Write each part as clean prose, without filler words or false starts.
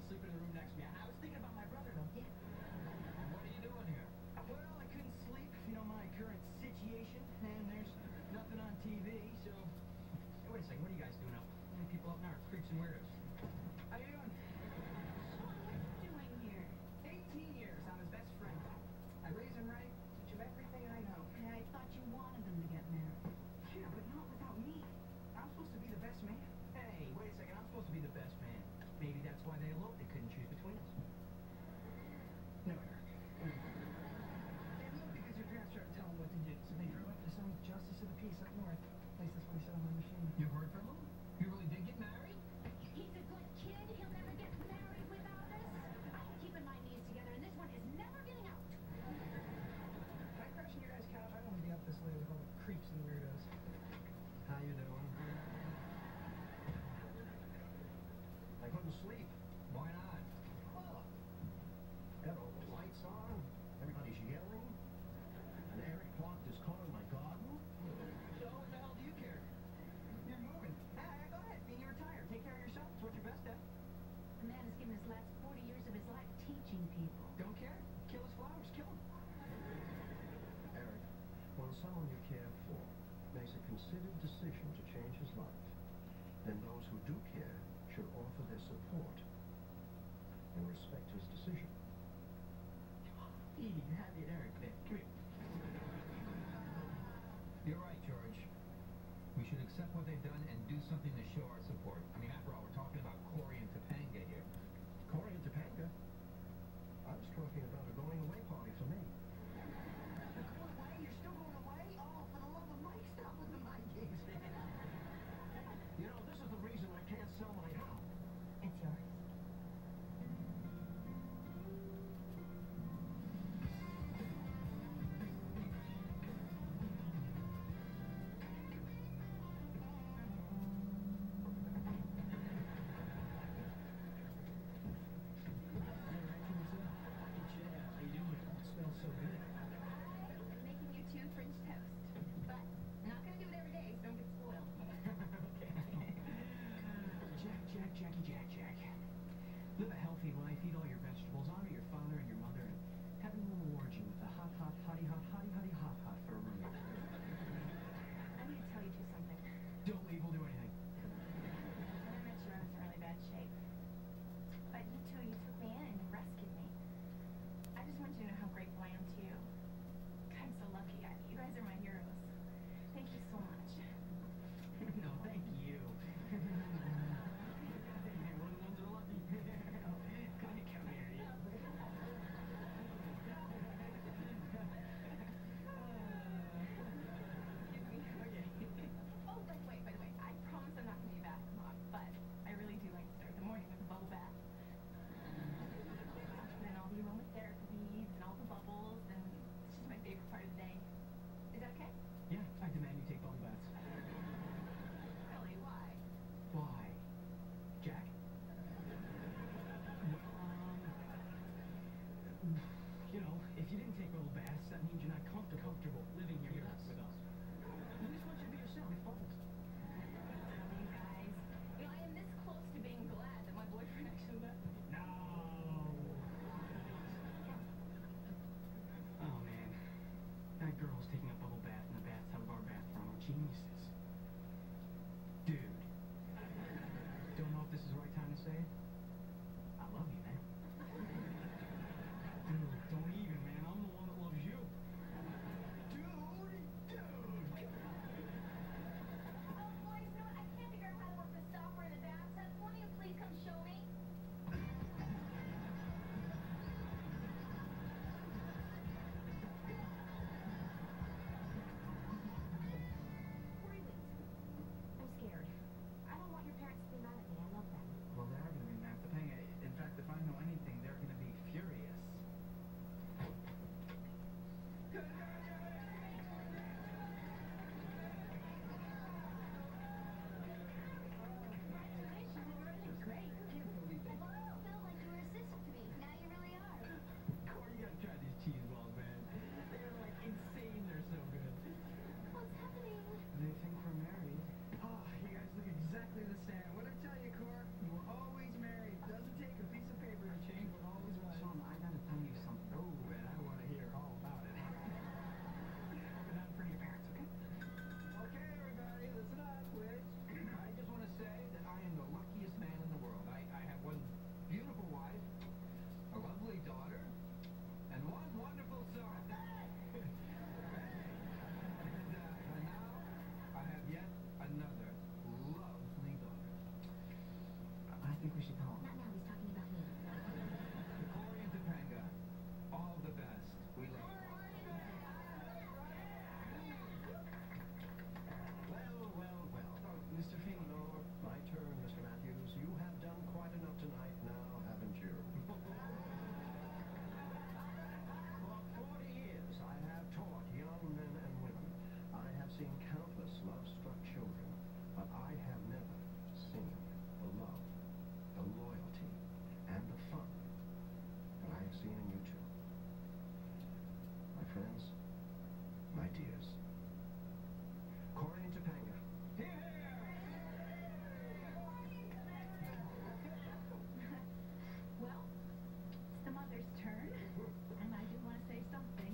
sleeping in the room next to me. I was thinking about my brother, though. Yeah. What are you doing here? Well, I couldn't sleep, if you know my current situation, and there's nothing on TV, so... Hey, wait a second, what are you guys doing up? How many people up now are creeps and weirdos? How you doing? Sean, what are you doing here? 18 years, I'm his best friend. I raise him right, teach him everything I know. Yeah, I thought you wanted them to get married. Yeah, but not without me. I'm supposed to be the best man. Hey, wait a second, I'm supposed to be the best man. Maybe that's why they eloped. They couldn't choose between us. No, Eric. They eloped because your parents tried to tell them what to do, so they grew up to some justice of the peace up north. At least that's what he said on my machine. You heard from him? You really did get married? He's a good kid. He'll never get married without us. I'm keeping my knees together, and this one is never getting out. Can I crash in your guys' couch? I don't want to be up this late with all the creeps and weirdos. How you doing? I couldn't sleep. Why not? Well, got all the lights on, everybody's yelling, and Eric parked his car in my garden. So what the hell do you care? You're moving. Hey, go ahead. Being retired. Take care of yourself. It's what you're best at. The man has given his last 40 years of his life teaching people. Don't care. Kill his flowers. Kill them. Eric, when someone you care for makes a considered decision to change his life, then those who do care should offer their support and respect his decision. Edie, you have it, Eric. There. Come here. You're right, George. We should accept what they've done and do something to show our support. I mean, after all, we're talking about Corey and Topanga here. Corey and Topanga? I was talking about a going-away party for me. Going away? You're still going away? Oh, for the love of Mike, stop with the mind games, man. You know, this is the reason I can't sell my house. It's yours. So good. I'm making you 2 French toast, but I'm not going to do it every day, so don't get spoiled. Okay. Jack. Live a healthy life, eat all your vegetables, honor your father and your mother, and heaven will reward you with a hot for a roommate. I need to tell you 2 something. Don't leave, we'll do anything. When I met you, I was in really bad shape. But you two, you took me in and you rescued me. I just want you to know how grateful I am to you. God, I'm so lucky. You guys are my heroes. Thank you so much. No, thank you. We're the ones that are lucky. Come here, you. Excuse me. Oh, by the way, I promise I'm not going to be a bath mom, but I really do like to start the morning with a bubble bath. And then all the aromatherapies and all the bubbles, and it's just my favorite part of the day. Is that okay? Yeah, I demand you take bubble baths. Really? Why? Why? Jack? Well, you know, if you didn't take bubble baths, that means you're not comfortable living here with us. We just want you to be yourself. Have fun. You guys. You know, I am this close to being glad that my boyfriend actually left me. No. Oh, man. That girl's taking a bubble bath in the bathtub of our bathroom. We're geniuses. Dude. Don't know if this is the right time to say it. I love you, man. Dude, don't even, man. I'm the one that loves you. Dude. ideas. Corey and Topanga. Well, it's the mother's turn, and I do want to say something.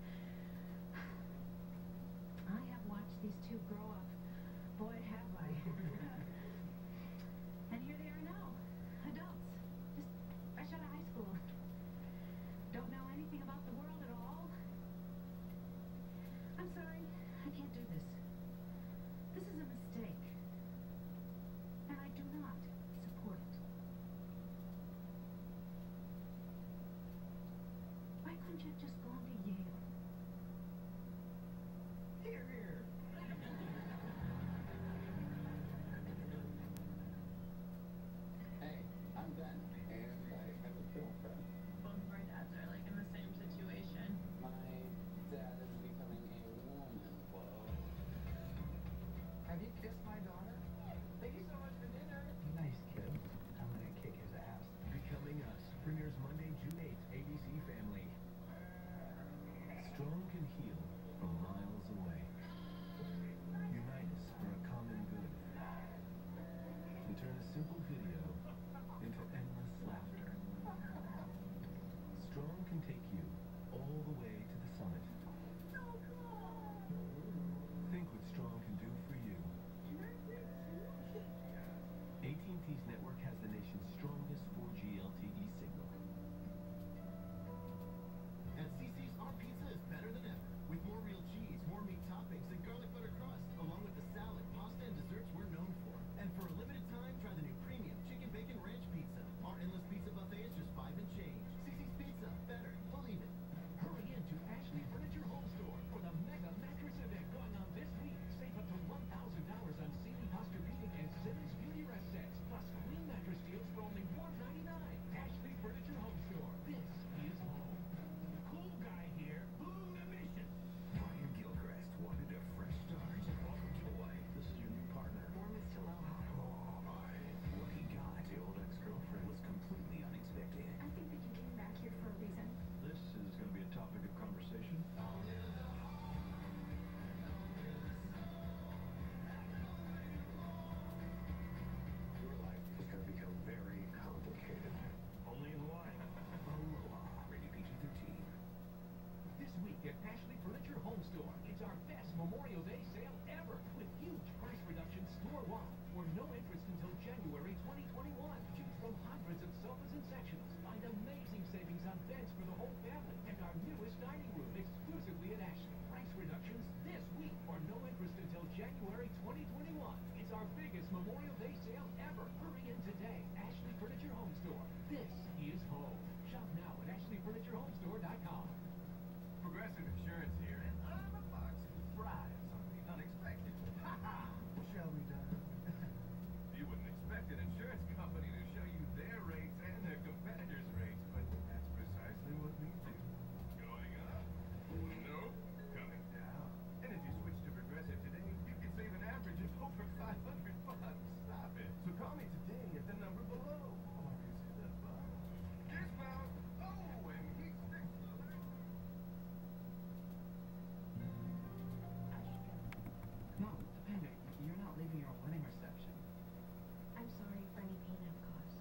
I have watched these two grow up. Boy, have I. And here they are now, adults, just fresh out of high school. Don't know anything about the world at all. I'm sorry, I can't do this. This is a mistake, and I do not support it. Why couldn't you have just gone to Yale? Here, here. Hey, I'm Ben, and I have a girlfriend. Both of our dads are like in the same situation. My dad is becoming a woman. Whoa. Have you kissed my daughter? Thank you so much for dinner. Nice kid. I'm gonna kick his ass. Becoming Us premieres Monday, June 8th, ABC Family. Strong can heal from miles away. Unite us for a common good. And turn a simple video into endless laughter. Strong can take you all the way to the summit. Think what Strong can do for you. AT&T's network has the nation's strongest 4G LTE signal. At CC's, our pizza is better than ever. With more real cheese, more meat toppings, and garlic butter crust, along with the salad, pasta, and desserts we're known for. And for a limited time, try the new premium chicken bacon ranch pizza. Our endless pizza buffet is just $5 and change. CC's Pizza, better, believe it. Hurry into Ashley Furniture Home Store for the mega mattress event going on this week. Save up to $1,000 on Sealy Posturepedic and Simmons Beauty Rest sets, plus queen mattress deals for only $199. Ashley Furniture Home Store. This is home. Cool guy here. Blue Emission. Brian Gilchrist wanted a fresh start. Welcome to Hawaii. This is your new partner. Warm is to aloha. Oh, my. What he got, the old ex-girlfriend, was completely unexpected. I think that you came back here for a reason. This is going to be a topic of conversation. Your life is going to become very complicated. Only in Hawaii. Aloha. Rated PG-13. This week at Ashley Furniture Home Store, it's our best Memorial Day sale ever with huge price reductions store-wide or no interest until January 2021. Choose from hundreds of sofas and sectionals. Find amazing savings on beds for the whole family and our newest dining room exclusively at Ashley. Price reductions this week or no interest until January 2021. It's our biggest Memorial Day sale ever. Hurry in today. Ashley Furniture Home Store. This is home. Shop now at ashleyfurniturehomestore.com. Progressive Insurance here, and I'm a fox who thrives on the unexpected. Ha ha! Shall we done? You wouldn't expect an insurance company to show you their rates and their competitors' rates, but that's precisely what we do. Going up? Nope. Coming down. And if you switch to Progressive today, you can save an average of over $500. Stop it. So call me today at the number below. Or is it above? Dismount! Oh, and he's No, Topanga, you're not leaving your wedding reception. I'm sorry for any pain I've caused.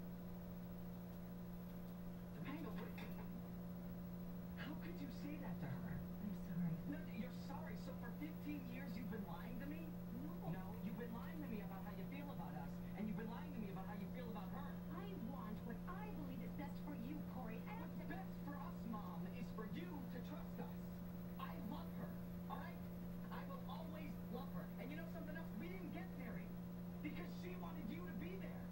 Topanga, what? How could you say that to her? I'm sorry. No, you're sorry. So for 15 years you've been lying to me? No. No, you've been lying to me about how you feel about us, and you've been lying to me about how you feel about her. I want what I believe is best for you, Corey, and What's best for us, Mom, is for you to trust us. I love her, all right? I will always love her. And you know something else? We didn't get married because she wanted you to be there.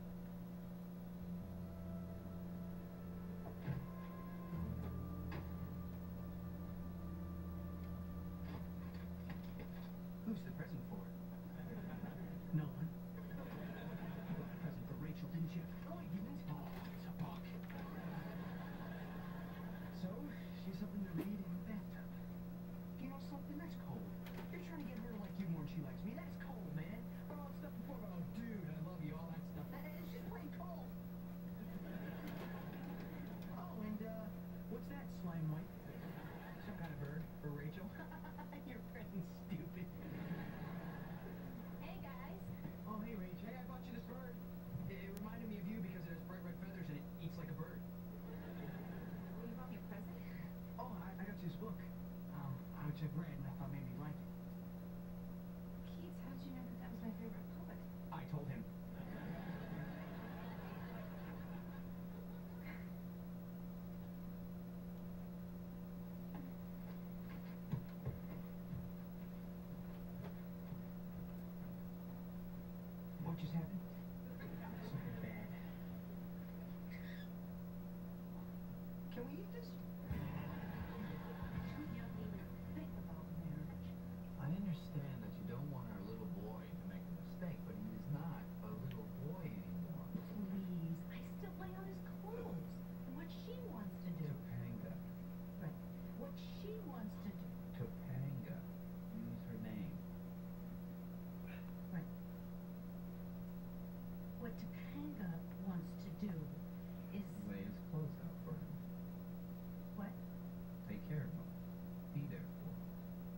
Who's the present for? No one. You got a present for Rachel, didn't you? No, I didn't. Oh, it's a book. So, she's something to read in the bathtub. You know something? That's cold. You're trying to get her to like you more than she likes me. That's cold, man. But all that stuff before about, oh, dude, I love you, all that stuff. It's just plain cold. Oh, and, what's that, slime white? Some kind of bird for Rachel? Can we eat this? Too young to even think about marriage. I understand that you don't want our little boy to make a mistake, but he is not a little boy anymore. Please, I still lay out his clothes. And what she wants to do. Topanga. Right. What she wants to do. Topanga. Use her name. Right. What Topanga wants to do is... Lay his clothes out for him. What? Take care of him. Be there for him.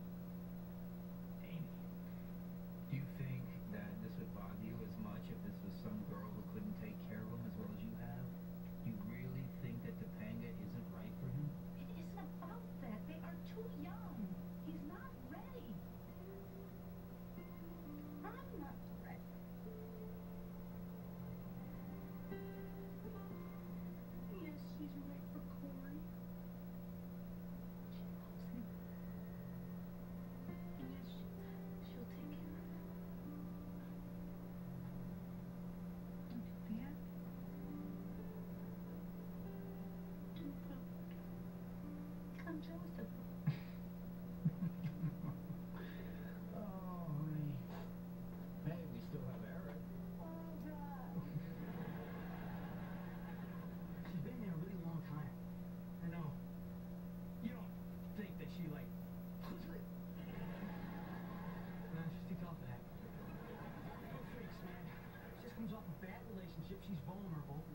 Amy, do you think that this would bother you as much if this was some girl who couldn't take care of him as well as you have? Do you really think that Topanga isn't right for him? It isn't about that. They are too young. He's not ready. I'm not ready. Yes, she's right for Corey. She loves him. And yes, she'll take care of him. Don't you be happy? I'm jealous of her. Oh, honey. Hey, we still have Eric. Oh, God. She's been there a really long time. I know. You don't think that she, like... Nah, she's too tough for that. No freaks, man. She just comes off a bad relationship. She's vulnerable.